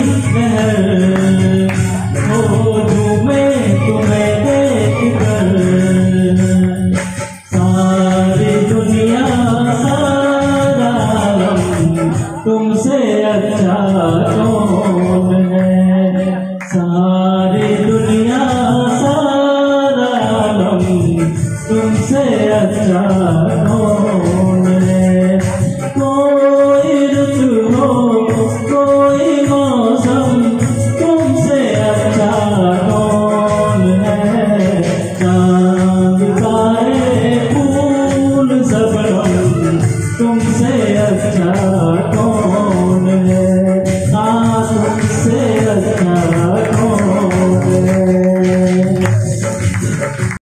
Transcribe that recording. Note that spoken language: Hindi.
लहर हो झूमे तुम्हें देख कर। सारी दुनिया सारा आलम तुमसे अच्छा कौन है। सारी दुनिया सारा आलम तुमसे अच्छा कौन है। कोई रुत हो कोई मौसम तुमसे अच्छा कौन है। चांद तारे फूल सबरम तुमसे अच्छा कौन है। तुमसे अच्छा कौन है।